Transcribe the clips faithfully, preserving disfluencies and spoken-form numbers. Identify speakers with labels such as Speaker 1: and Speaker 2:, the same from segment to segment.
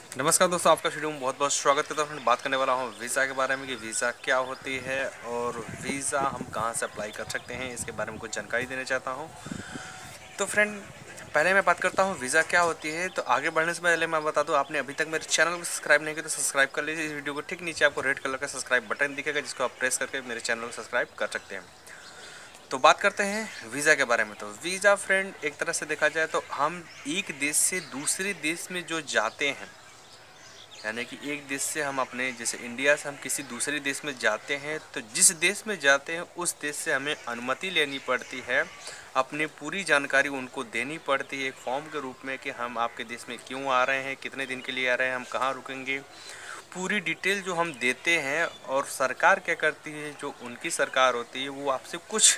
Speaker 1: नमस्कार दोस्तों, आपका वीडियो में बहुत बहुत स्वागत करता हूँ। बात करने वाला हूँ वीज़ा के बारे में कि वीज़ा क्या होती है और वीज़ा हम कहाँ से अप्लाई कर सकते हैं, इसके बारे में कुछ जानकारी देना चाहता हूँ। तो फ्रेंड, पहले मैं बात करता हूँ वीज़ा क्या होती है। तो आगे बढ़ने से पहले मैं बता दूँ, आपने अभी तक मेरे चैनल को सब्सक्राइब नहीं किया तो सब्सक्राइब कर लीजिए। इस वीडियो को ठीक नीचे आपको रेड कलर का सब्सक्राइब बटन दिखेगा, जिसको आप प्रेस करके मेरे चैनल को सब्सक्राइब कर सकते हैं। तो बात करते हैं वीज़ा के बारे में। तो वीज़ा फ्रेंड, एक तरह से देखा जाए तो हम एक देश से दूसरे देश में जो जाते हैं, यानी कि एक देश से हम अपने, जैसे इंडिया से हम किसी दूसरे देश में जाते हैं, तो जिस देश में जाते हैं उस देश से हमें अनुमति लेनी पड़ती है। अपनी पूरी जानकारी उनको देनी पड़ती है एक फॉर्म के रूप में कि हम आपके देश में क्यों आ रहे हैं, कितने दिन के लिए आ रहे हैं, हम कहाँ रुकेंगे, पूरी डिटेल जो हम देते हैं। और सरकार क्या करती है, जो उनकी सरकार होती है, वो आपसे कुछ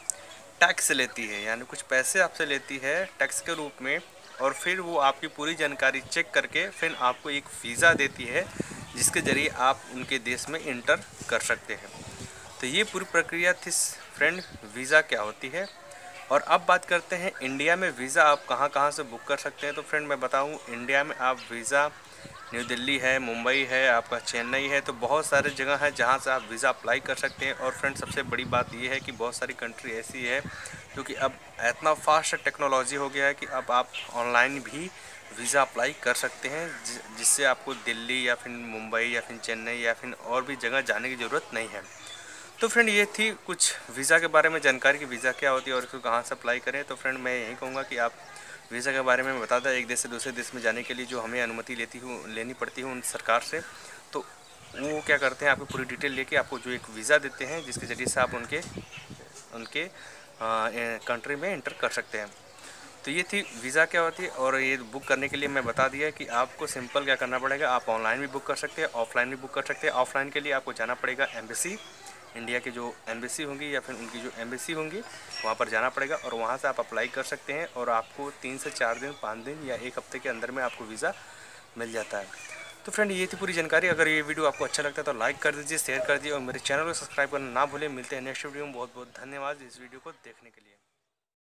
Speaker 1: टैक्स लेती है, यानी कुछ पैसे आपसे लेती है टैक्स के रूप में। और फिर वो आपकी पूरी जानकारी चेक करके फिर आपको एक वीज़ा देती है, जिसके ज़रिए आप उनके देश में इंटर कर सकते हैं। तो ये पूरी प्रक्रिया थी फ्रेंड, वीज़ा क्या होती है। और अब बात करते हैं इंडिया में वीज़ा आप कहाँ कहाँ से बुक कर सकते हैं। तो फ्रेंड मैं बताऊँ, इंडिया में आप वीज़ा न्यू दिल्ली है, मुंबई है, आपका चेन्नई है, तो बहुत सारे जगह है जहाँ से आप वीज़ा अप्लाई कर सकते हैं। और फ्रेंड, सबसे बड़ी बात ये है कि बहुत सारी कंट्री ऐसी है क्योंकि अब इतना फास्ट टेक्नोलॉजी हो गया है कि अब आप ऑनलाइन भी वीज़ा अप्लाई कर सकते हैं, जिससे आपको दिल्ली या फिर मुंबई या फिर चेन्नई या फिर और भी जगह जाने की ज़रूरत नहीं है। तो फ्रेंड, ये थी कुछ वीज़ा के बारे में जानकारी कि वीज़ा क्या होती है और इसको कहाँ से अप्लाई करें। तो फ्रेंड, मैं यही कहूँगा कि आप वीज़ा के बारे में बता दें, एक देश से दूसरे देश में जाने के लिए जो हमें अनुमति लेती हूँ लेनी पड़ती है उन सरकार से। तो वो क्या करते हैं, आपको पूरी डिटेल लेके आपको जो एक वीज़ा देते हैं, जिसके ज़रिए से आप उनके उनके कंट्री में इंटर कर सकते हैं। तो ये थी वीज़ा क्या होती है। और ये बुक करने के लिए मैं बता दिया कि आपको सिंपल क्या करना पड़ेगा, आप ऑनलाइन भी बुक कर सकते हैं, ऑफलाइन भी बुक कर सकते हैं। ऑफलाइन के लिए आपको जाना पड़ेगा एम्बेसी, इंडिया की जो एम्बेसी होंगी या फिर उनकी जो एम्बेसी होंगी, वहाँ पर जाना पड़ेगा और वहाँ से आप अप्लाई कर सकते हैं। और आपको तीन से चार दिन, पाँच दिन या एक हफ्ते के अंदर में आपको वीज़ा मिल जाता है। तो फ्रेंड, ये थी पूरी जानकारी। अगर ये वीडियो आपको अच्छा लगता है तो लाइक कर दीजिए, शेयर कर दीजिए और मेरे चैनल को सब्सक्राइब करना ना भूलें। मिलते हैं नेक्स्ट वीडियो में। बहुत बहुत धन्यवाद इस वीडियो को देखने के लिए।